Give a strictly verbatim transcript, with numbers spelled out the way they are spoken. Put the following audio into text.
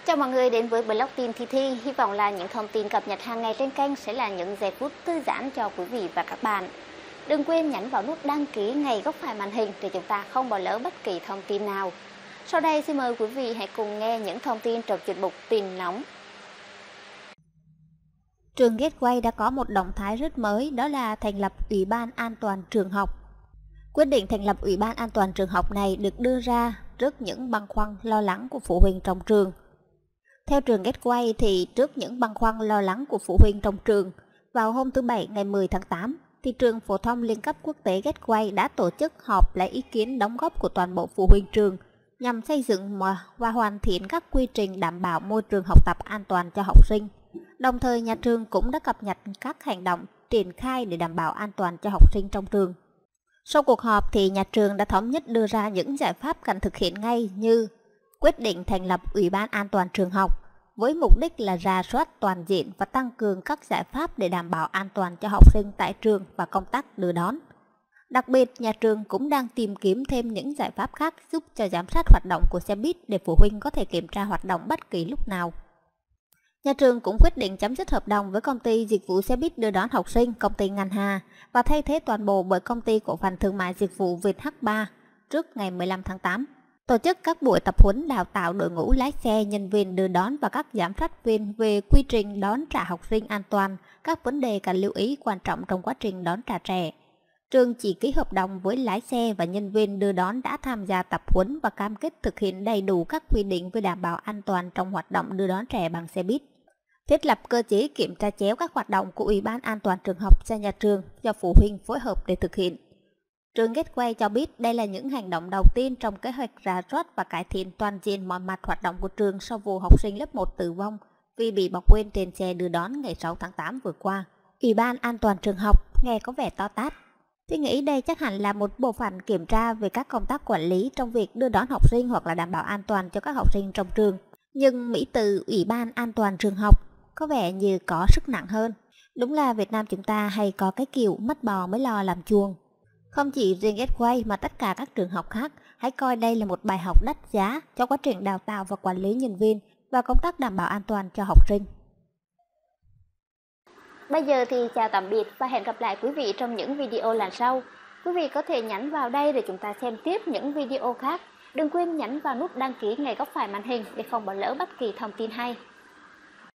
Chào mọi người đến với blog tin Thi Thi. Hy vọng là những thông tin cập nhật hàng ngày trên kênh sẽ là những giây phút thư giãn cho quý vị và các bạn. Đừng quên nhấn vào nút đăng ký ngay góc phải màn hình để chúng ta không bỏ lỡ bất kỳ thông tin nào. Sau đây xin mời quý vị hãy cùng nghe những thông tin trong chuyên mục tin nóng. Trường Gateway đã có một động thái rất mới, đó là thành lập Ủy ban An toàn trường học. Quyết định thành lập Ủy ban An toàn trường học này được đưa ra trước những băn khoăn lo lắng của phụ huynh trong trường. Theo trường Gateway thì trước những băn khoăn lo lắng của phụ huynh trong trường, vào hôm thứ Bảy ngày mười tháng tám, thì trường phổ thông liên cấp quốc tế Gateway đã tổ chức họp lấy ý kiến đóng góp của toàn bộ phụ huynh trường nhằm xây dựng và hoàn thiện các quy trình đảm bảo môi trường học tập an toàn cho học sinh. Đồng thời nhà trường cũng đã cập nhật các hành động triển khai để đảm bảo an toàn cho học sinh trong trường. Sau cuộc họp thì nhà trường đã thống nhất đưa ra những giải pháp cần thực hiện ngay như quyết định thành lập Ủy ban An toàn trường học với mục đích là rà soát toàn diện và tăng cường các giải pháp để đảm bảo an toàn cho học sinh tại trường và công tác đưa đón. Đặc biệt, nhà trường cũng đang tìm kiếm thêm những giải pháp khác giúp cho giám sát hoạt động của xe buýt để phụ huynh có thể kiểm tra hoạt động bất kỳ lúc nào. Nhà trường cũng quyết định chấm dứt hợp đồng với công ty dịch vụ xe buýt đưa đón học sinh, công ty Ngân Hà và thay thế toàn bộ bởi công ty cổ phần thương mại dịch vụ Việt H ba trước ngày mười lăm tháng tám. Tổ chức các buổi tập huấn đào tạo đội ngũ lái xe, nhân viên đưa đón và các giám sát viên về quy trình đón trả học sinh an toàn, các vấn đề cần lưu ý quan trọng trong quá trình đón trả trẻ. Trường chỉ ký hợp đồng với lái xe và nhân viên đưa đón đã tham gia tập huấn và cam kết thực hiện đầy đủ các quy định về đảm bảo an toàn trong hoạt động đưa đón trẻ bằng xe buýt. Thiết lập cơ chế kiểm tra chéo các hoạt động của Ủy ban An toàn trường học cho nhà trường do phụ huynh phối hợp để thực hiện. Trường Gateway cho biết đây là những hành động đầu tiên trong kế hoạch rà soát và cải thiện toàn diện mọi mặt hoạt động của trường sau vụ học sinh lớp một tử vong vì bị bỏ quên trên xe đưa đón ngày sáu tháng tám vừa qua. Ủy ban An toàn trường học nghe có vẻ to tát. Tôi nghĩ đây chắc hẳn là một bộ phận kiểm tra về các công tác quản lý trong việc đưa đón học sinh hoặc là đảm bảo an toàn cho các học sinh trong trường. Nhưng mỹ từ Ủy ban An toàn trường học có vẻ như có sức nặng hơn. Đúng là Việt Nam chúng ta hay có cái kiểu mất bò mới lo làm chuồng. Không chỉ riêng Gateway mà tất cả các trường học khác hãy coi đây là một bài học đắt giá cho quá trình đào tạo và quản lý nhân viên và công tác đảm bảo an toàn cho học sinh. Bây giờ thì chào tạm biệt và hẹn gặp lại quý vị trong những video lần sau. Quý vị có thể nhấn vào đây để chúng ta xem tiếp những video khác. Đừng quên nhấn vào nút đăng ký ngay góc phải màn hình để không bỏ lỡ bất kỳ thông tin hay.